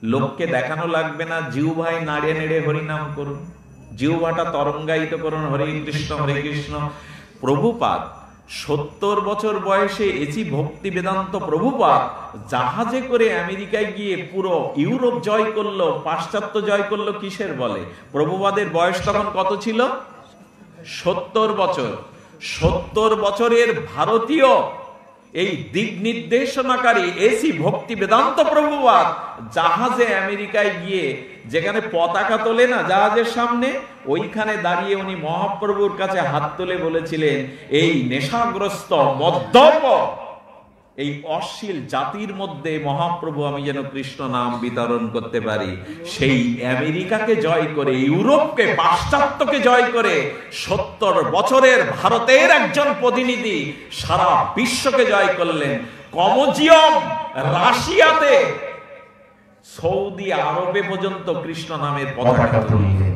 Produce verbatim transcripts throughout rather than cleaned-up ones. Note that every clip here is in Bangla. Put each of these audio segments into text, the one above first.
লোককে দেখানো লাগবে না, জিহ্বায় নাড়ে নেড়ে হরিনাম করুন, জিহ্বাটা তরঙ্গায়িত করুন, হরে কৃষ্ণ হরে কৃষ্ণ। প্রভুপাদ সত্তর বছর বয়সে এসি ভক্তি বেদান্ত প্রভুপাদ জাহাজে করে আমেরিকায় গিয়ে পুরো ইউরোপ জয় করলো, পাশ্চাত্য জয় করলো কিসের বলে? প্রভুপাদের বয়স তখন কত ছিল? সত্তর বছর। সত্তর বছরের ভারতীয় এই দিক নির্দেশনাকারী এসি ভক্তি বেদান্ত প্রভুপাদ জাহাজে আমেরিকায় গিয়ে যেখানে পতাকা তোলে না জাহাজের সামনে, ওইখানে দাঁড়িয়ে উনি মহাপ্রভুর কাছে হাত তুলে বলেছিলেন, এই নেশাগ্রস্ত মদ্যপ এই অশ্লীল জাতির মধ্যে মহাপ্রভু আমি যেন কৃষ্ণ নাম বিতরণ করতে পারি। সেই আমেরিকাকে জয় করে, ইউরোপকে পাশ্চাত্যকে জয় করে সত্তর বছরের ভারতের একজন প্রতিনিধি সারা বিশ্বকে জয় করলেন। কমজিয়ম রাশিয়াতে, সৌদি আরবে পর্যন্ত কৃষ্ণ নামের পতাকা তুললেন।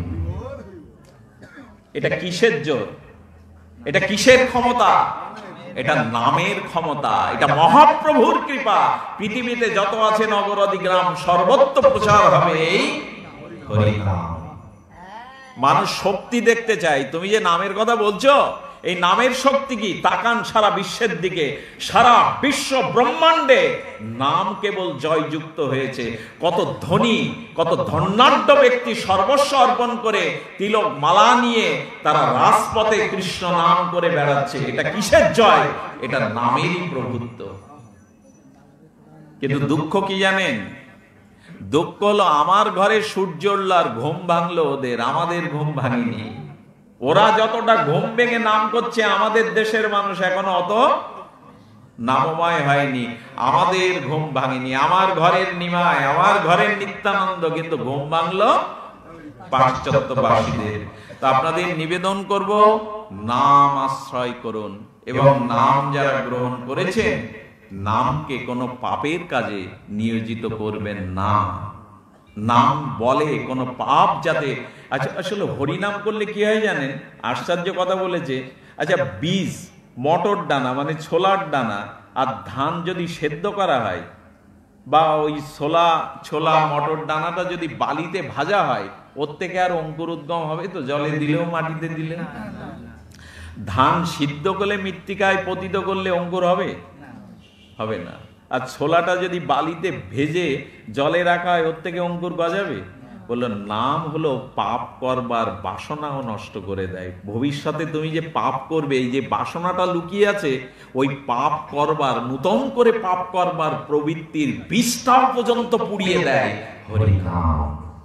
এটা কিসের জোর? এটা কিসের ক্ষমতা? এটা নামের ক্ষমতা, এটা মহাপ্রভুর কৃপা। পৃথিবীতে যত আছে নগরাদি গ্রাম সর্বত্র প্রচার হবে এই হরিনাম। মানুষ শক্তি দেখতে চায়, তুমি যে নামের কথা বলছো, এই নামের শক্তি কি? তাকান সারা বিশ্বের দিকে, সারা বিশ্ব ব্রহ্মাণ্ডে নাম কেবল জয়যুক্ত হয়েছে। কত ধনী, কত ধন্যাঢ্য ব্যক্তি সর্বস্ব অর্পণ করে তিলক মালা নিয়ে তারা রাজপথে কৃষ্ণ নাম করে বেড়াচ্ছে। এটা কিসের জয়? এটা নামেরই প্রভুত্ব। কিন্তু দুঃখ কি জানেন? দুঃখ হলো আমার ঘরে সূর্য উঠল আর ঘুম ভাঙলো ওদের, আমাদের ঘুম ভাঙেনি। ওরা যতটা ঘুম ভেঙে নাম করছে, আমাদের দেশের মানুষ এখনো অত নামময় হয়নি। আমাদের ঘুম ভাঙেনি। আমার ঘরের নিমায়, আমার ঘরের নিত্যানন্দ, কিন্তু ঘুম ভাঙলো পাশ্চাত্যবাসীদের। তো আপনাদের নিবেদন করব, নাম আশ্রয় করুন এবং নাম যারা গ্রহণ করেছেন, নামকে কোনো পাপের কাজে নিয়োজিত করবেন না। নাম বলে কোনো পাপ যাতে, আচ্ছা আসলে হরিনাম করলে কি হয় জানেন? আশ্চর্য কথা বলেছে। আচ্ছা, বীজ, মটর দানা মানে ছোলার দানা আর ধান যদি সেদ্ধ করা হয়, বা ওই ছোলা ছোলা মটর দানাটা যদি বালিতে ভাজা হয়, ওর থেকে আর অঙ্কুর উদ্গম হবে? তো জলে দিলেও মাটিতে দিলে। ধান সিদ্ধ করলে, মৃত্তিকায় পতিত করলে অঙ্কুর হবে? হবে না। আর ছোলাটা যদি বালিতে ভেজে জলে রাখা হয়, ওর থেকে অঙ্কুর গজাবে? বললো নাম হলো পাপ করবার বাসনাও নষ্ট করে দেয়। ভবিষ্যতে তুমি যে পাপ করবে, এই যে বাসনাটা লুকিয়ে আছে, ওই পাপ করবার, নূতন করে পাপ করবার প্রবৃত্তির বীজটাও পর্যন্ত পুড়িয়ে দেয় হরিনাম।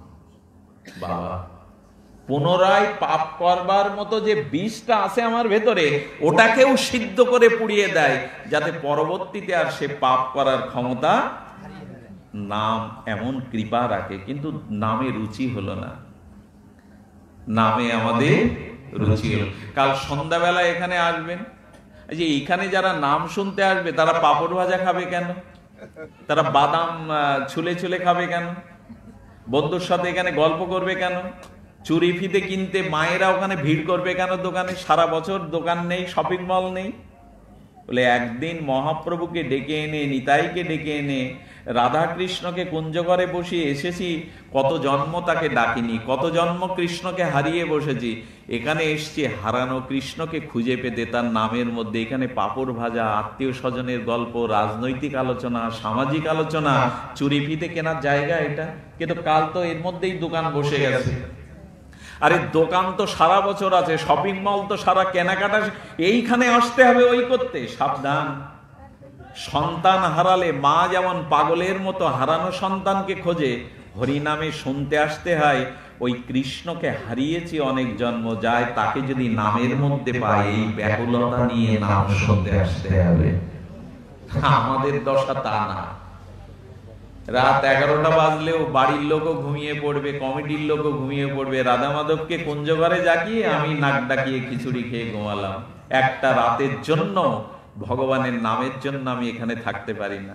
বাবা, পুনরায় পাপ করবার মতো যে বীজটা আছে আমার ভেতরে, ওটাকেও সিদ্ধ করে পুড়িয়ে দেয়, যাতে পরবর্তীতে আর সে পাপ করার ক্ষমতা। নাম এমন কৃপা রাখে, কিন্তু নামে রুচি হলো না। নামে আমাদের রুচি হলো। কাল সন্ধ্যাবেলা এখানে আসবেন, যে এইখানে যারা নাম শুনতে আসবে তারা পাপড় ভাজা খাবে কেন? তারা বাদাম ছুলে ছুলে খাবে কেন? বন্ধুর সাথে এখানে গল্প করবে কেন? চুরি ফিতে কিনতে মায়েরা ওখানে ভিড় করবে কেন দোকানে? সারা বছর দোকান নেই, শপিং মল নেই। বলে একদিন মহাপ্রভুকে ডেকে এনে, নিতাইকে ডেকে এনে, রাধা কৃষ্ণকে কুঞ্জঘরে বসিয়ে এসেছি, কত জন্ম তাকে ডাকিনি, কত জন্ম কৃষ্ণকে হারিয়ে বসেছি, এখানে এসছি হারানো কৃষ্ণকে খুঁজে পেতে, তার নামের মধ্যে। এখানে পাপড় ভাজা, আত্মীয় স্বজনের গল্প, রাজনৈতিক আলোচনা, সামাজিক আলোচনা, চুরি ফিতে কেনার জায়গা এটা। কিন্তু কাল তো এর মধ্যেই দোকান বসে গেছে। আরে দোকান তো সারা বছর আছে, শপিং মল তো সারা কেনাকাটা, এইখানে আসতে হবে ওই করতে। সাবধান, সন্তান হারালে মা যেমন পাগলের মতো হারানো সন্তানকে খোঁজে, হরিনামে শুনতে আসতে হয়। ওই কৃষ্ণকে হারিয়েছি অনেক জন্ম যায়, তাকে যদি নামের মধ্যে পাই, এই ব্যাকুলতা নিয়ে নাম শুনতে আসতে হবে। আমাদের দশা তা না। রাত এগারোটা বাজলেও বাড়ির লোকও ঘুমিয়ে পড়বে, কমিটির লোকও ঘুমিয়ে পড়বে। রাধা মাধবকে কুঞ্জঘরে জাগিয়ে আমি নাক ডাকিয়ে খিচুড়ি খেয়ে ঘুমালাম। একটা রাতের জন্য, ভগবানের নামের জন্য আমি এখানে থাকতে পারি না।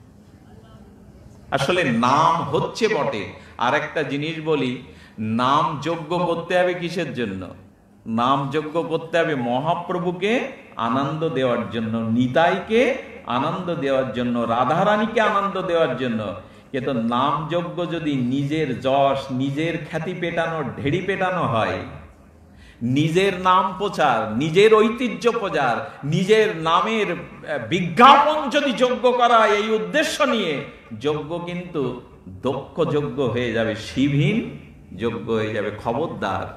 আসলে নাম হচ্ছে বটে। আর একটা জিনিস বলি, নাম যজ্ঞ করতে হবে কিসের জন্য? নাম যজ্ঞ করতে হবে মহাপ্রভুকে আনন্দ দেওয়ার জন্য, নিতাইকে আনন্দ দেওয়ার জন্য, রাধারানীকে আনন্দ দেওয়ার জন্য। কিন্তু নাম যজ্ঞ যদি নিজের যশ, নিজের খ্যাতি পেটানো, ঢেড়ি পেটানো হয়, নিজের নাম প্রচার, নিজের ঐতিহ্য প্রচার, নিজের নামের বিজ্ঞাপন যদি যজ্ঞ করা হয় এই উদ্দেশ্য নিয়ে, যজ্ঞ কিন্তু দক্ষ যজ্ঞ হয়ে যাবে, শিবহীন যজ্ঞ হয়ে যাবে। খবরদার।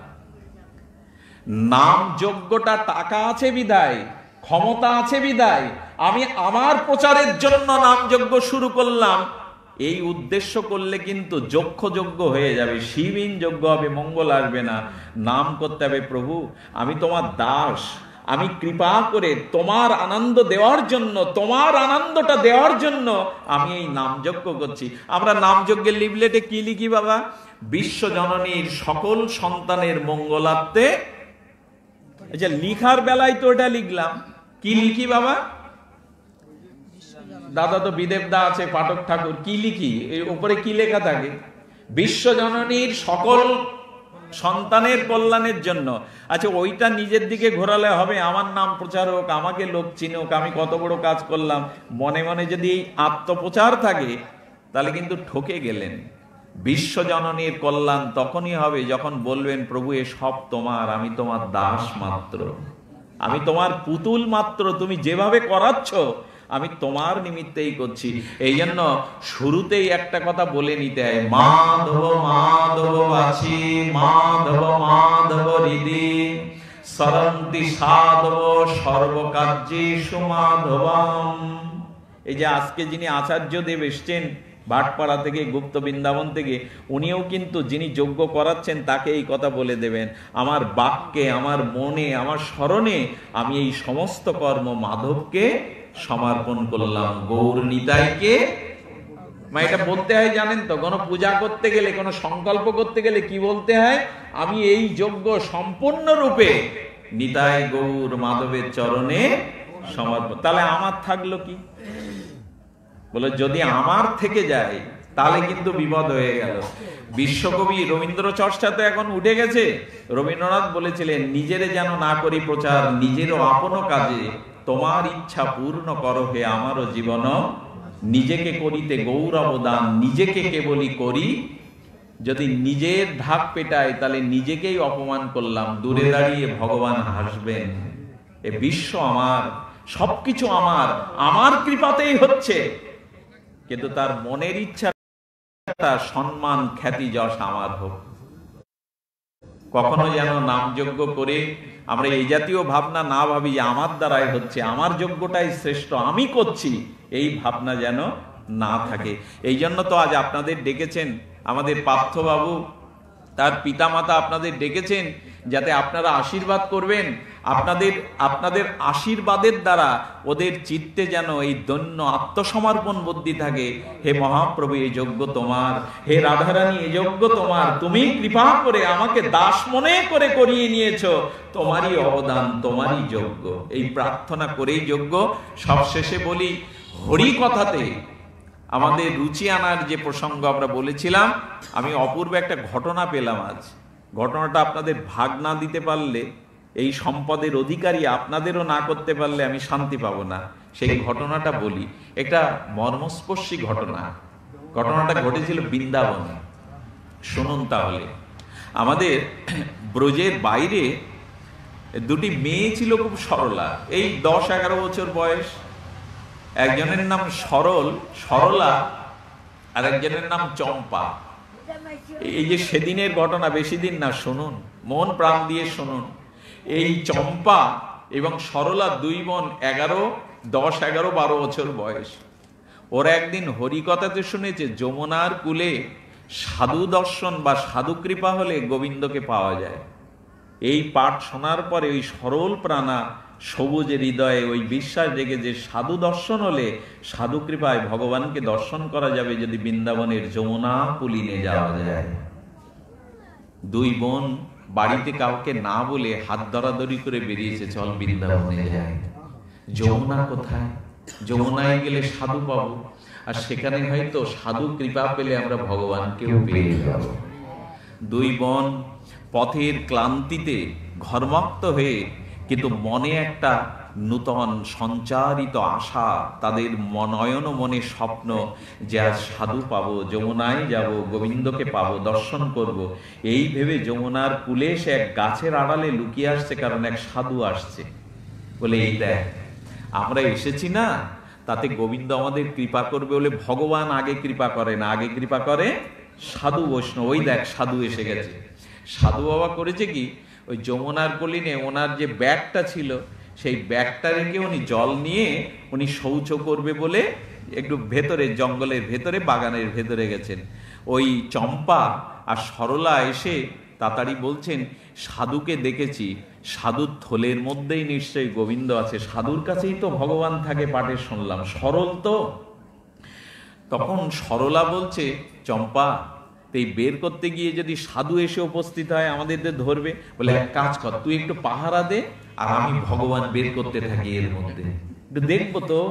নাম যজ্ঞটা টাকা আছে বিদায়, ক্ষমতা আছে বিদায় আমি আমার প্রচারের জন্য নাম যজ্ঞ শুরু করলাম, এই উদ্দেশ্য করলে কিন্তু যক্ষ যজ্ঞ হয়ে যাবে, শিবহীন যজ্ঞ হবে, মঙ্গল আসবে না। নাম করতে হবে, প্রভু আমি তোমার দাস, আমি কৃপা করে তোমার আনন্দ দেওয়ার জন্য, তোমার আনন্দটা দেওয়ার জন্য আমি এই নাম যজ্ঞ করছি। আমরা নাম যজ্ঞের লিফলেটে কি লিখি বাবা? বিশ্ব জননীর সকল সন্তানের মঙ্গলার্থে। আচ্ছা, লিখার বেলায় তো ওটা লিখলাম, কি লিখি বাবা? দাদা তো বিদেব দা আছে, পাঠক ঠাকুর, কি লিখি? এর উপরে কি লেখা থাকে? বিশ্ব জননীর সকল সন্তানের কল্যাণের জন্য। আচ্ছা, ওইটা নিজের দিকে ঘোরালে হবে? আমার নাম প্রচার হোক, আমাকে লোক চিনুক, আমি কত বড় কাজ করলাম, মনে মনে যদি আত্মপ্রচার থাকে তাহলে কিন্তু ঠকে গেলেন। বিশ্ব জননীর কল্যাণ তখনই হবে যখন বলবেন, প্রভু এ সব তোমার, আমি তোমার দাস মাত্র, আমি তোমার পুতুল মাত্র, তুমি যেভাবে করাচ্ছ আমি তোমার নিমিত্তেই করছি। এই জন্য শুরুতেই একটা কথা বলে নিতে হয়, মাধব মাধব বাছি, মাধব মাধব হৃদি, সরন্তি সাধব সর্বকার্যেষু মাধবম। এই যে আজকে যিনি আচার্য দেব এসছেন ভাটপাড়া থেকে, গুপ্ত বৃন্দাবন থেকে, উনিও কিন্তু যিনি যজ্ঞ করাচ্ছেন তাকে এই কথা বলে দেবেন, আমার বাক্যে, আমার মনে, আমার স্মরণে আমি এই সমস্ত কর্ম মাধবকে সমর্পণ করলাম, গৌর নিতাইকে। মা এটা বলতে হয় জানেন তো, কোনো পূজা করতে গেলে, কোনো সংকল্প করতে গেলে কি বলতে হয়? আমি এই যজ্ঞ সম্পূর্ণরূপে নিতাই গৌর মাধবের চরণে সমর্পণ। তাহলে আমার থাকলো কি? বলে যদি আমার থেকে যায় তাহলে কিন্তু বিপদ হয়ে গেল। বিশ্বকবি রবীন্দ্র চর্চা তো এখন উঠে গেছে। রবীন্দ্রনাথ বলেছিলেন, নিজেরে যেন না করি প্রচার, নিজেরও আপন কাজে তোমার ইচ্ছা পূর্ণ করো হে আমারও জীবন, নিজেকে করিতে গৌরব দান, নিজেকে কেবলই করি, যদি নিজের ঢাক পেটায় তাহলে নিজেকেই অপমান করলাম, দূরে দাঁড়িয়ে ভগবান হাসবেন। এ বিশ্ব আমার, সবকিছু আমার, আমার কৃপাতেই হচ্ছে, কিন্তু তার মনের ইচ্ছা সম্মান খ্যাতি যশ আমার হোক। কখনো যেন নাম যজ্ঞ করে আমরা এই জাতীয় ভাবনা না ভাবি যে আমার দ্বারাই হচ্ছে, আমার যজ্ঞটাই শ্রেষ্ঠ, আমি করছি, এই ভাবনা যেন না থাকে। এই জন্য তো আজ আপনাদের ডেকেছেন আমাদের পার্থবাবু, তার পিতামাতা আপনাদের ডেকেছেন যাতে আপনারা আশীর্বাদ করবেন। আপনাদের আপনাদের আশীর্বাদের দ্বারা ওদের চিত্তে যেন এই দৈন্য আত্মসমর্পণ বুদ্ধি থাকে। হে মহাপ্রভু এই যজ্ঞ তোমার, হে রাধারানী এই যজ্ঞ তোমার, তুমি কৃপা করে আমাকে দাস মনে করে করিয়ে নিয়েছো, তোমারই অবদান, তোমারই যজ্ঞ। এই প্রার্থনা করেই যজ্ঞ। সবশেষে বলি, হরি কথাতে আমাদের রুচি আনার যে প্রসঙ্গ আমরা বলেছিলাম, আমি অপূর্ব একটা ঘটনা পেলাম আজ। ঘটনাটা আপনাদের ভাগ না দিতে পারলে, এই সম্পদের অধিকারী আপনাদেরও না করতে পারলে আমি শান্তি পাবো না। সেই ঘটনাটা বলি, একটা মর্মস্পর্শী ঘটনা। ঘটনাটা ঘটেছিল বৃন্দাবনে। শুনুন তাহলে। আমাদের ব্রজের বাইরে দুটি মেয়ে ছিল খুব সরলা, এই দশ এগারো বছর বয়স। একজনের নাম সরল সরলা, আর একজনের নাম চম্পা। এই যে সেদিনের ঘটনা, বেশি দিন না, শুনুন, মন প্রাণ দিয়ে শুনুন। এই চম্পা এবং সরলা দুই বোন, এগারো দশ এগারো বারো বছর বয়স। ওরা একদিন হরিকথাতে শুনেছে যমুনার কূলে সাধু দর্শন বা সাধু কৃপা হলে গোবিন্দকে পাওয়া যায়। এই পাঠ শোনার পরে ওই সরল প্রাণা সবুজের হৃদয়ে ওই বিশ্বাস জেগে যে সাধু দর্শন হলে, সাধু কৃপায় ভগবানকে দর্শন করা যাবে যদি বৃন্দাবনের যমুনা পুলিনে যাওয়া যায়। দুই বোন বাড়িতে কাউকে না বলে হাত ধরাধরি করে বেরিয়েছে, চল বৃন্দাবনে যাই। যমুনা কোথায়? যমুনায় গেলে সাধু পাবো, আর সেখানে হয়তো সাধু কৃপা পেলে আমরা ভগবানকেও পেয়ে যাব। দুই বোন পথের ক্লান্তিতে ঘর্মাক্ত হয়ে, কিন্তু মনে একটা নূতন সঞ্চারিত আশা, তাদের নয়ন মনে স্বপ্ন যে আজ সাধু পাবো, যমুনায় যাব, গোবিন্দকে পাবো, দর্শন করব, এই ভেবে যমুনার কূলে সে এক গাছের আড়ালে লুকিয়ে আসছে, কারণ এক সাধু আসছে বলে এই দেখ আমরা এসেছি না, তাতে গোবিন্দ আমাদের কৃপা করবে বলে ভগবান আগে কৃপা করে না, আগে কৃপা করে সাধু বৈষ্ণব। ওই দেখ সাধু এসে গেছে। সাধু বাবা করেছে কি, ওই যমুনার কলিনে ওনার যে ব্যাগটা ছিল সেই ব্যাগটা রেখে উনি জল নিয়ে উনি শৌচ করবে বলে একটু ভেতরে, জঙ্গলের ভেতরে, বাগানের ভেতরে গেছেন। ওই চম্পা আর সরলা এসে তাড়াতাড়ি বলছেন সাধুকে দেখেছি, সাধুর থলের মধ্যেই নিশ্চয়ই গোবিন্দ আছে, সাধুর কাছেই তো ভগবান থাকে, পাঠে শুনলাম, সরল তো। তখন সরলা বলছে চম্পা, এই বের করতে গিয়ে যদি সাধু এসে উপস্থিত হয় আমাদের ধরবে, বলে এক কাজ কর, তুই একটু পাহারা দে আর আমি ভগবান বের করতে থাকি এর মধ্যে, একটু দেখবো তো।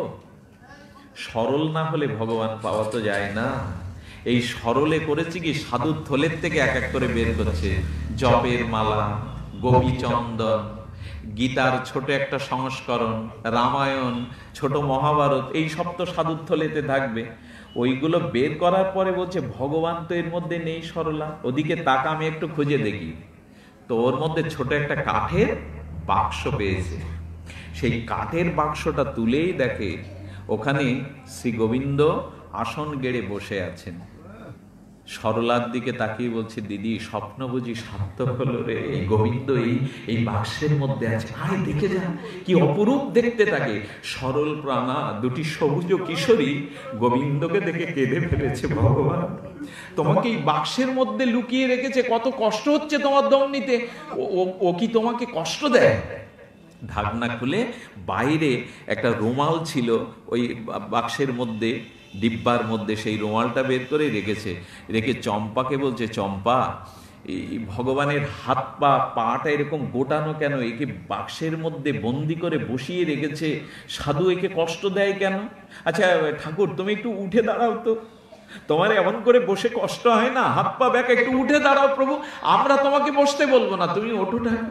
সরল না হলে ভগবান পাওয়া তো যায় না। এই সরলে করেছে কি, সাধুর থলের থেকে এক এক করে বের করছে জপের মালা, গোপীচন্দন, গীতার ছোট একটা সংস্করণ, রামায়ণ, ছোট মহাভারত, এই সব তো সাধুর থলেতে থাকবে। ওইগুলো বের করার পরে বলছে ভগবান তো এর মধ্যে নেই সরলা, ওদিকে তাকা, আমি একটু খুঁজে দেখি। তো ওর মধ্যে ছোট একটা কাঠের বাক্স পেয়েছে। সেই কাঠের বাক্সটা তুলেই দেখে ওখানে শ্রী গোবিন্দ আসন গেড়ে বসে আছেন। সরলার দিকে তাকিয়ে বলছে দিদি স্বপ্ন বুঝি সার্থক হলো রে, এই গোবিন্দ এই এই বাক্সের মধ্যে আছে, আয় দেখে যা, কি অপরূপ দেখতে থাকে। সরল প্রাণা দুটি সবুজ কিশোরী গোবিন্দকে দেখে কেঁদে ফেলেছে, ভগবান তোমাকে এই বাক্সের মধ্যে লুকিয়ে রেখেছে, কত কষ্ট হচ্ছে তোমার দম নিতে, ও কি তোমাকে কষ্ট দেয়? ঢাকনা খুলে বাইরে একটা রুমাল ছিল ওই বাক্সের মধ্যে, ডিব্বার মধ্যে, সেই রুমালটা বের করে রেখেছে। রেখে চম্পাকে বলছে চম্পা, এই ভগবানের হাত পা পাটা এরকম গোটানো কেন, একে বাক্সের মধ্যে বন্দি করে বসিয়ে রেখেছে, সাধু একে কষ্ট দেয় কেন? আচ্ছা ঠাকুর তুমি একটু উঠে দাঁড়াও তো, তোমার এমন করে বসে কষ্ট হয় না, হাত পা ব্যাক, একটু উঠে দাঁড়াও প্রভু, আমরা তোমাকে বসতে বলবো না, তুমি ওঠো ঠাকুর।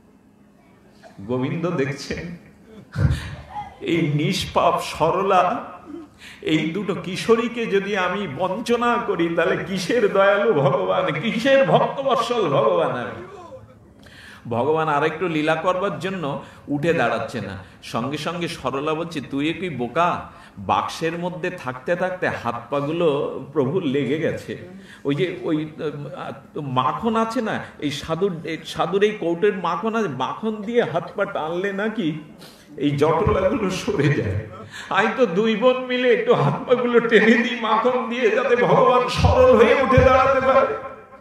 গোবিন্দ দেখছেন এই নিষ্পাপ সরলা, এই দুটো কিশোরীকে যদি আমি বঞ্চনা করি তাহলে কিসের দয়ালু ভগবান, কিসের ভক্তবৎসল ভগবান আমি। ভগবান আরেকটু লীলা করবার জন্য উঠে দাঁড়াচ্ছে না। সঙ্গে সঙ্গে সরলা বলছে তুই কি বোকা, বাক্সের মধ্যে থাকতে থাকতে হাত পা গুলো প্রভুর লেগে গেছে, ওই যে ওই মাখন আছে না, এই সাধুর সাধুর এই কৌটের মাখন আছে, মাখন দিয়ে হাত পা টানলে নাকি এই জটলাগুলো সরে যায়। আমি তো দুই বোন মিলে একটু হাত পা গুলো টেনে দিই মাখন দিয়ে, যাতে ভগবান সরল হয়ে উঠে দাঁড়াতে পারে।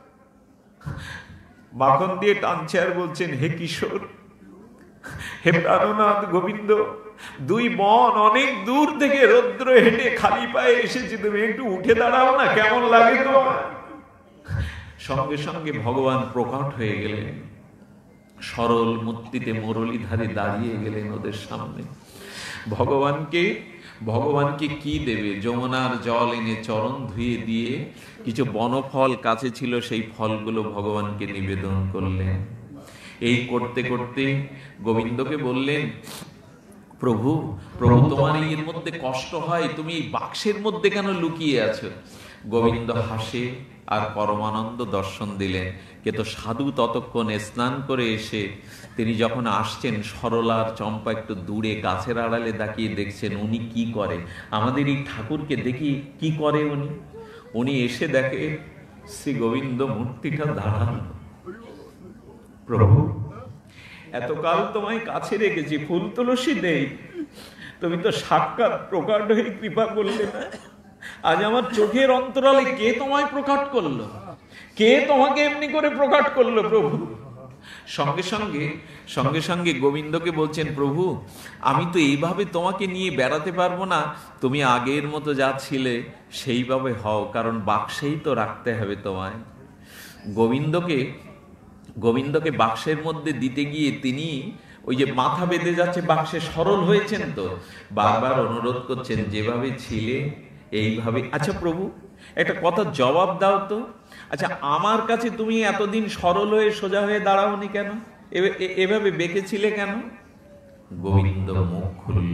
মাখন দিয়ে টানছে আর বলছেন হে কিশোর, হে প্রাণনাথ গোবিন্দ, দুই বোন অনেক দূর থেকে রৌদ্র হেঁটে খালি পায়ে এসেছি, তুমি একটু উঠে দাঁড়াও না, কেমন লাগে তোমার? সঙ্গে সঙ্গে ভগবান প্রকট হয়ে গেলেন, সরল মূর্তিতে মুরলীধারী দাঁড়িয়ে গেলেন ওদের সামনে। ভগবানকে ভগবানকে কি দেবে? যমুনার জল এনে চরণ ধুয়ে দিয়ে কিছু বনফল কাছে ছিল, সেই ফলগুলো ভগবানকে নিবেদন করলেন। এই করতে করতে গোবিন্দকে বললেন প্রভু প্রভু তোমার এর মধ্যে কষ্ট হয়, তুমি এই বাক্সের মধ্যে কেন লুকিয়ে আছো? গোবিন্দ হাসে আর পরমানন্দ দর্শন দিলেন। কিন্তু সাধু ততক্ষণ স্নান করে এসে তিনি যখন আসছেন, সরলার চম্পা একটু দূরে গাছের আড়ালে তাকিয়ে দেখছেন উনি কি করে। আমাদের এই ঠাকুরকে দেখি কি করে উনি। উনি এসে দেখে শ্রী গোবিন্দ মূর্তিটা দাঁড়ানো। প্রভু এতকাল তোমায় কাছে রেখেছি, ফুল তুলসী দেই, তুমি তো সাক্ষাৎ প্রকাট হয়ে কৃপা করলে না। আজ আমার চোখের অন্তরালে কে তোমায় প্রকাট করলো? কে তোমাকে এমনি করে প্রকাট করলো প্রভু? সঙ্গে সঙ্গে সঙ্গে সঙ্গে গোবিন্দকে বলছেন প্রভু আমি তো এইভাবে তোমাকে নিয়ে বেড়াতে পারবো না, তুমি আগের মতো যা ছিলে সেইভাবে হও, কারণ বাক্সেই তো রাখতে হবে তোমায়। গোবিন্দকে গোবিন্দকে বাক্সের মধ্যে দিতে গিয়ে তিনি ওই যে মাথা বেঁধে যাচ্ছে বাক্সে, সরল হয়েছেন তো, বারবার অনুরোধ করছেন যেভাবে ছিলে এইভাবে। আচ্ছা প্রভু একটা কথা জবাব দাও তো, আচ্ছা আমার কাছে তুমি এতদিন সরল হয়ে সোজা হয়ে দাঁড়াওনি কেন? এভাবে বেঁকেছিলে কেন? গোবিন্দ মুখ খুলল,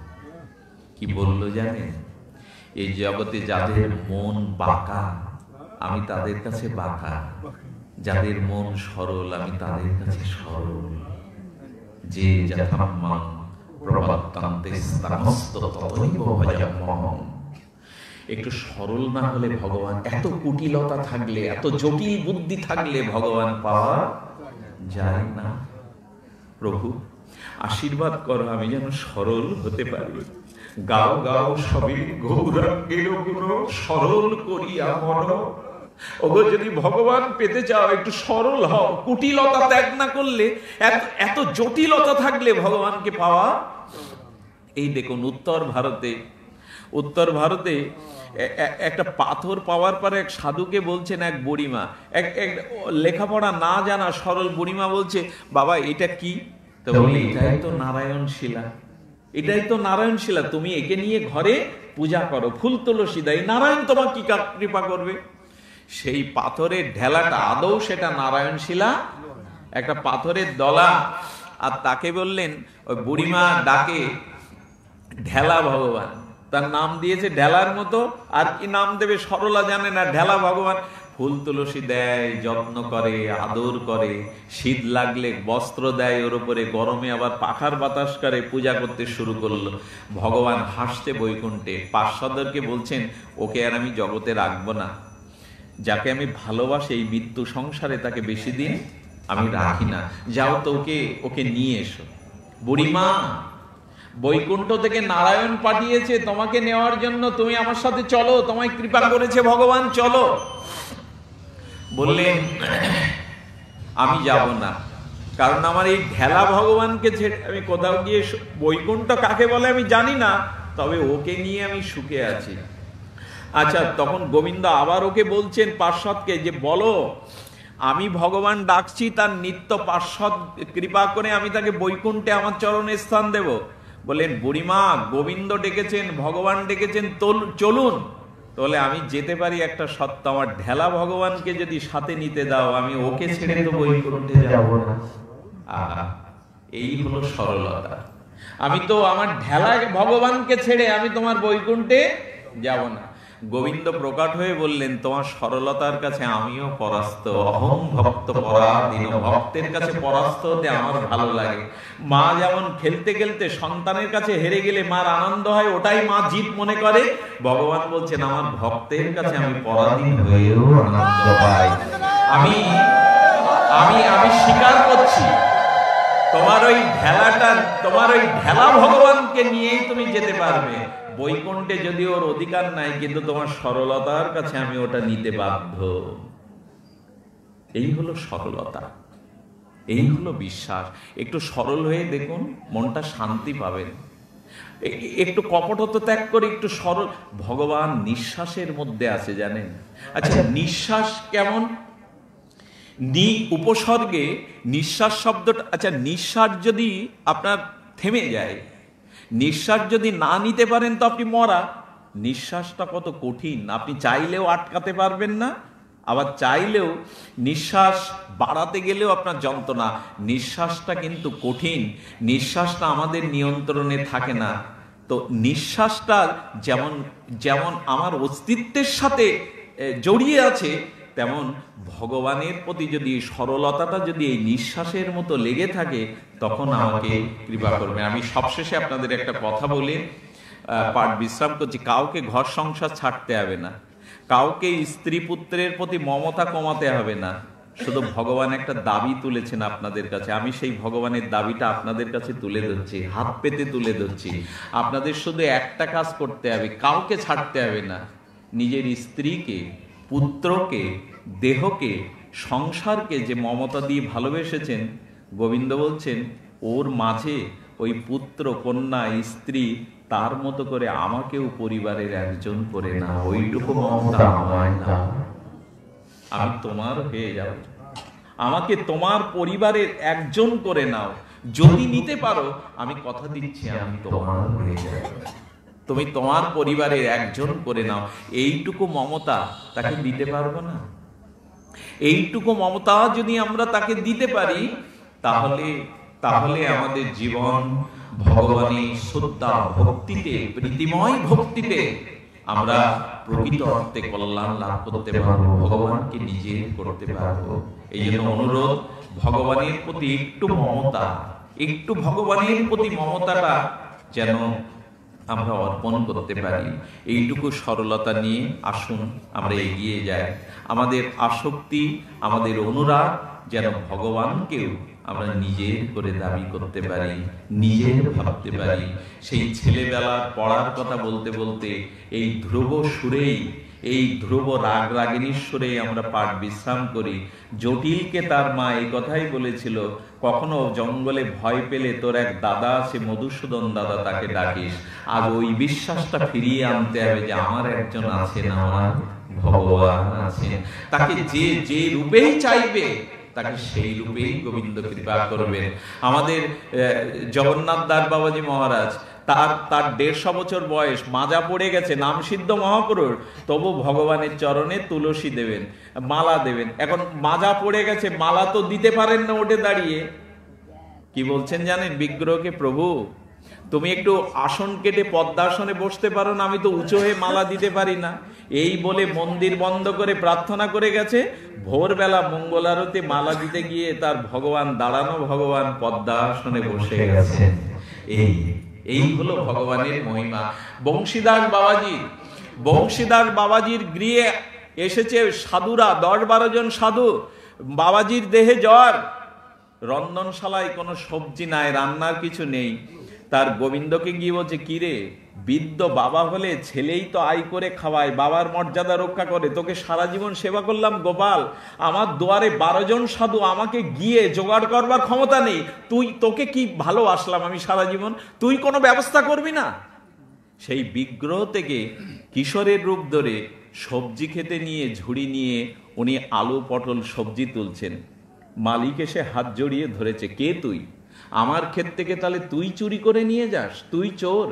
কি বলল জানেন? এই জগতে যাদের মন বাঁকা আমি তাদের কাছে বাঁকা, যাদের মন সরল আমি তাদের কাছে সরল। যে যথাম্মাং প্রপদ্যন্তেস্তামস্ত ততৈব ভজাম্যহং। একটু সরল না হলে ভগবান, এত কুটিলতা থাকলে, এত জটিল বুদ্ধি থাকলে ভগবান পাওয়া যায় না। প্রভু আশীর্বাদ করো আমি যেন সরল হতে পারি। গাও গাও সবে গৌরাঙ্গের গুণ সরল করিয়া মন। ওগো যদি ভগবান পেতে চাও একটু সরল হও, কুটিলতা ত্যাগ না করলে, এত এত জটিলতা থাকলে ভগবানকে পাওয়া। এই দেখুন উত্তর ভারতে, উত্তর ভারতে একটা পাথর পাওয়ার পরে এক সাধুকে বলছেন এক বুড়িমা, এক লেখাপড়া না জানা সরল বুড়িমা বলছে, বাবা এটা কি? তো বলি এটাই তো নারায়ণ শিলা, এটাই তো নারায়ণ শিলা, তুমি একে নিয়ে ঘরে পূজা করো, ফুল তুলসী দেয়, নারায়ণ তোমার কি কৃপা করবে। সেই পাথরের ঢেলাটা আদৌ সেটা নারায়ণ শিলা, একটা পাথরের দলা। আর তাকে বললেন, ওই বুড়িমা ডাকে ঢেলা ভগবান, তার নাম দিয়েছে ঢেলার মতো, আর কি নাম দেবে সরলা জানে না, ঢেলা ভগবান। ফুল তুলসী দেয়, যত্ন করে, আদর করে, শীত লাগলে বস্ত্র দেয় ওর উপরে, গরমে আবার পাখার বাতাস করে, পূজা করতে শুরু করলো। ভগবান হাসতে বৈকুণ্ঠে, পার্শ্বদেরকে বলছেন, ওকে আর আমি জগতে রাখবো না, যাকে আমি ভালোবাসি এই মৃত্যু সংসারে তাকে বেশি দিন আমি রাখি না, যাও তো ওকে ওকে নিয়ে এসো। বুড়িমা বৈকুণ্ঠ থেকে নারায়ণ পাঠিয়েছে তোমাকে নেওয়ার জন্য, তুমি আমার সাথে চলো, তোমায় কৃপা করেছে ভগবান, চলো। বললেন আমি যাব না, কারণ আমার এই ঢেলা ভগবানকে ছেড়ে আমি কোথাও গিয়ে, বৈকুণ্ঠ কাকে বলে আমি জানি না, তবে ওকে নিয়ে আমি সুখে আছি। আচ্ছা, তখন গোবিন্দ আবার ওকে বলছেন পার্শ্বদকে যে বলো আমি ভগবান ডাকছি, তার নিত্য পার্শ্বদ কৃপা করে আমি তাকে বৈকুণ্ঠে আমার চরণে স্থান দেব। বলেন বুড়িমা গোবিন্দ ডেকেছেন, ভগবান ডেকেছেন, চলুন। তাহলে আমি যেতে পারি একটা সত্য, আমার ঢেলা ভগবানকে যদি সাথে নিতে দাও, আমি ওকে ছেড়ে তো বৈকুণ্ঠে যাব না। আহা, এই হলো সরলতা। আমি তো আমার ঢেলা ভগবানকে ছেড়ে আমি তোমার বৈকুণ্ঠে যাব না। গোবিন্দ প্রকট হয়ে বললেন, তোমার সরলতার কাছে আমিও পরাস্ত। অহং ভক্ত পরাধীন, ভক্তের কাছে পরাস্ত হতে আমার ভালো লাগে। মা যেমন খেলতে খেলতে সন্তানের কাছে হেরে গেলে মার আনন্দ হয়, ওটাই মা জিত মনে করে, ভগবান বলছেন আমার ভক্তের কাছে আমি পরাধীন হয়েও আনন্দ পাই। আমি আমি আমি স্বীকার করছি, তোমার ওই ঢেলাটা, তোমার ওই ঢেলা ভগবানকে নিয়েই তুমি যেতে পারবে বৈকুণ্ঠে, যদি ওর অধিকার নাই, কিন্তু তোমার সরলতার কাছে আমি ওটা নিতে বাধ্য। এই হলো সরলতা, এই হলো বিশ্বাস। একটু সরল হয়ে দেখুন, মনটা শান্তি পাবেন। একটু কপটতা ত্যাগ করে একটু সরল। ভগবান নিঃশ্বাসের মধ্যে আছে জানেন। আচ্ছা, নিঃশ্বাস কেমন? নি উপসর্গে নিঃশ্বাস শব্দটা, আচ্ছা নিঃশ্বাস যদি আপনার থেমে যায়, নিঃশ্বাস যদি না নিতে পারেন তো আপনি মরা। নিঃশ্বাসটা কত কঠিন, আপনি চাইলেও আটকাতে পারবেন না, আবার চাইলেও নিঃশ্বাস বাড়াতে গেলেও আপনার যন্ত্রণা। নিঃশ্বাসটা কিন্তু কঠিন, নিঃশ্বাসটা আমাদের নিয়ন্ত্রণে থাকে না। তো নিঃশ্বাসটা যেমন যেমন আমার অস্তিত্বের সাথে জড়িয়ে আছে, তেমন ভগবানের প্রতি যদি সরলতাটা যদি এই নিঃশ্বাসের মতো লেগে থাকে, তখন আমাকে কৃপা করবে। আমি সবশেষে আপনাদের একটা কথা বলে পাঠ বিশ্রাম করছি। কাউকে ঘর সংসার ছাড়তে হবে না, কাউকে স্ত্রী পুত্রের প্রতি মমতা কমাতে হবে না। শুধু ভগবান একটা দাবি তুলেছেন আপনাদের কাছে, আমি সেই ভগবানের দাবিটা আপনাদের কাছে তুলে ধরছি, হাত পেতে তুলে ধরছি। আপনাদের শুধু একটা কাজ করতে হবে, কাউকে ছাড়তে হবে না। নিজের স্ত্রীকে, পুত্রকে, দেহকে, সংসারকে যে মমতা দিয়ে ভালোবেসেছেন, গোবিন্দ বলছেন ওর মাঝে ওই পুত্র, কন্যা, স্ত্রী, তার মতো করে আমাকেও পরিবারের একজন করে না, ওইটুকু মমতা আমায় না, আমি তোমার হয়ে যাব, আমাকে তোমার পরিবারের একজন করে নাও। যদি নিতে পারো, আমি কথা দিচ্ছি আমি তোমার হয়ে যাব, তুমি তোমার পরিবারের একজন করে নাও। এইটুকু মমতা তাকে দিতে পারবো না? এইটুকু মমতা যদি আমরা তাকে দিতে পারি, তাহলে তাহলে আমাদের জীবন ভগবানের শ্রদ্ধা ভক্তিতে, প্রীতিময় ভক্তিতে আমরা প্রকৃত অর্থে কল্যাণ লাভ করতে পারবো, ভগবানকে নিজে করতে পারবো। এই জন্য অনুরোধ, ভগবানের প্রতি একটু মমতা, একটু ভগবানের প্রতি মমতাটা যেন আমরা অর্পণ করতে পারি। এইটুকু সরলতা নিয়ে আসুন আমরা এগিয়ে যাই। আমাদের আসক্তি, আমাদের অনুরাগ যেন ভগবানকেও আমরা নিজের করে দাবি করতে পারি, নিজের ভাবতে পারি। সেই ছেলেবেলার পড়ার কথা বলতে বলতে এই ধ্রুব সুরেই, এই ধ্রুব রাগ রাগিনীর সুরে আমরা পাঠ বিশ্রাম করি। জটিলকে তার মা এই কথাই বলেছিল, কখনো জঙ্গলে ভয় পেলে তোর এক দাদা আছে মধুসূদন দাদা, তাকে ডাকিস। আজ ওই বিশ্বাসটা ফিরিয়ে আনতে হবে যে আমার একজন আছেন, আমার ভগবান আছেন। তাকে যে যে রূপেই চাইবে তাকে সেই রূপেই গোবিন্দ কৃপা করবেন। আমাদের জগন্নাথ দাস বাবাজি মহারাজ, তার তার দেড়শো বছর বয়স, মাজা পড়ে গেছে, নাম সিদ্ধ মহাপুরুষ, তবু ভগবানের চরণে তুলসী দেবেন, মালা দেবেন। এখন মাজা পড়ে গেছে, মালা তো দিতে পারেন না উঠে দাঁড়িয়ে। কি বলছেন জানেন বিগ্রহকে? প্রভু তুমি একটু আসন কেটে পদ্মাসনে বসতে পারো না, আমি তো উঁচু হয়ে মালা দিতে পারি না। এই বলে মন্দির বন্ধ করে প্রার্থনা করে গেছে। ভোরবেলা মঙ্গল আরতি মালা দিতে গিয়ে তার ভগবান দাঁড়ানো ভগবান পদ্মাসনে বসে গেছেন। এই এই হলো ভগবানের মহিমা। বংশীদাস বাবাজি, বংশীদাস বাবাজির গৃহে এসেছে সাধুরা, দশ বারো জন সাধু। বাবাজির দেহে জ্বর, রন্ধনশালায় কোনো সবজি নাই, রান্নার কিছু নেই। তার গোবিন্দকে গিয়ে বলছে, কিরে বৃদ্ধ বাবা হলে ছেলেই তো আয় করে খাওয়ায়, বাবার মর্যাদা রক্ষা করে, তোকে সারা জীবন সেবা করলাম গোপাল, আমার দুয়ারে বারো জন সাধু, আমাকে গিয়ে জোগাড় করবার ক্ষমতা নেই, তুই তোকে কি ভালোবাসলাম আমি সারা জীবন, তুই কোনো ব্যবস্থা করবি না? সেই বিগ্রহ থেকে কিশোরের রূপ ধরে সবজি খেতে নিয়ে ঝুড়ি নিয়ে উনি আলু পটল সবজি তুলছেন। মালিক এসে হাত জড়িয়ে ধরেছে, কে তুই? আমার ক্ষেত থেকে তাহলে তুই চুরি করে নিয়ে যাস, তুই চোর?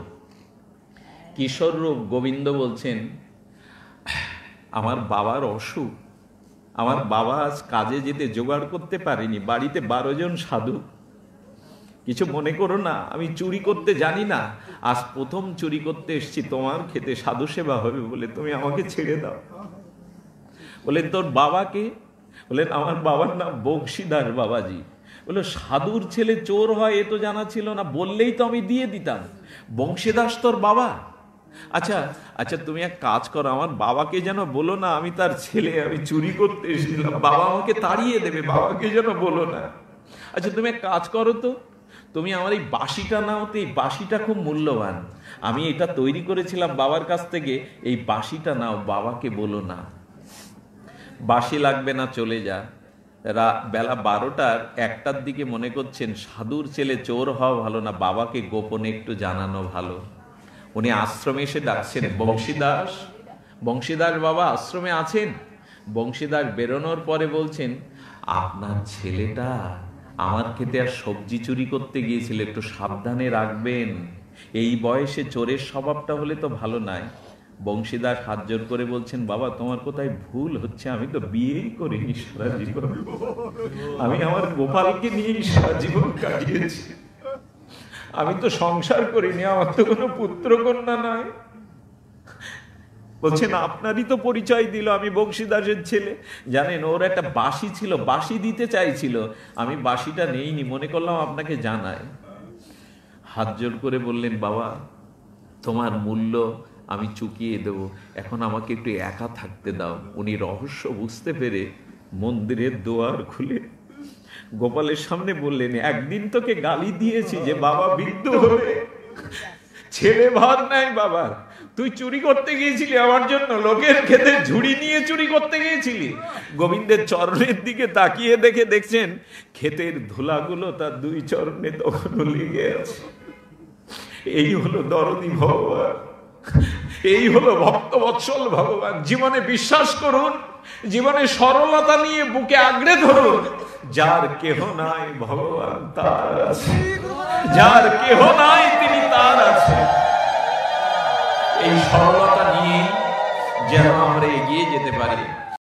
কিশোর রূপ গোবিন্দ বলছেন, আমার বাবার অসুখ, আমার বাবা আজ কাজে যেতে জোগাড় করতে পারেনি, বাড়িতে বারো জন সাধু, কিছু মনে করো না, আমি চুরি করতে জানি না, আজ প্রথম চুরি করতে এসেছি, তোমার খেতে সাধু সেবা হবে বলে তুমি আমাকে ছেড়ে দাও। বলেন তোর বাবাকে? বলেন আমার বাবার নাম বংশীদাস বাবাজি। বলে সাধুর ছেলে চোর হয় এ তো জানা ছিল না, বললেই তো আমি দিয়ে দিতাম। বংশীদাস তোর বাবা? আচ্ছা আচ্ছা তুমি এক কাজ করো, আমার বাবাকে যেন বলো না আমি তার ছেলে, আমি চুরি করতে এসেছিলাম, বাবা আমাকে তাড়িয়ে দেবে, বাবাকে যেন বলো না। আচ্ছা তুমি এক কাজ করো তো, তুমি আমার এই বাঁশিটা নাও তো, এই বাঁশিটা খুব মূল্যবান, আমি এটা তৈরি করেছিলাম বাবার কাছ থেকে, এই বাঁশিটা নাও, বাবাকে বলো না। বাঁশি লাগবে না, চলে যা। বেলা বারোটার একটার দিকে মনে করছেন সাধুর ছেলে চোর হওয়া ভালো না, বাবাকে গোপনে একটু জানানো ভালো। উনি আশ্রমে এসে ডাকছেন, বংশীদাস, বংশীদাস বাবা আশ্রমে আছেন? বংশীদাস বেরোনোর পরে বলছেন, আপনার ছেলেটা আমার খেতে আর সবজি চুরি করতে গিয়েছিল, একটু সাবধানে রাখবেন, এই বয়সে চোরের স্বভাবটা হলে তো ভালো নয়। বংশীদাস হাত জোর করে বলছেন, বাবা তোমার কোথায় ভুল হচ্ছে, আমি তো বিয়েই করিনি সারা জীবন, আমি আমার গোপালকে নিয়েই সারা জীবন কাটিয়েছি, আমি তো সংসার করিনি, আমার তো কোনো পুত্র কন্যা নয়। বলছেন আপনারই তো পরিচয় দিল আমি বংশীদাসের ছেলে। জানেন ওর একটা বাঁশি ছিল, বাঁশি দিতে চাইছিল, আমি বাঁশিটা নেইনি, মনে করলাম আপনাকে জানাই। হাত জোর করে বললেন, বাবা তোমার মূল্য আমি চুকিয়ে দেব, এখন আমাকে একটু একা থাকতে দাও। উনি রহস্য বুঝতে পেরে মন্দিরের দুয়ার খুলে গোপালের সামনে বললেন, একদিন তোকে গালি দিয়েছি যে বাবা বৃদ্ধ হলে ছেলে ভার নাই বাবার, তুই চুরি করতে গিয়েছিলি আমার জন্য, লোকের খেতে ঝুড়ি নিয়ে চুরি করতে গিয়েছিলি। গোবিন্দের চরণের দিকে তাকিয়ে দেখে দেখছেন ক্ষেতের ধুলাগুলো তার দুই চরণে তখনও লেগে আছে। এই হলো দরদি ভগবান, এই হলো ভক্তবৎসল ভগবান। জীবনে বিশ্বাস করুন, জীবনে সরলতা নিয়ে বুকে আঁকড়ে ধরুন, যার কেহ নাই ভগবান তার আছে, যার কেহ নাই তিনি তার আছে। এই সরলতা নিয়ে যেন আমরা এগিয়ে যেতে পারি।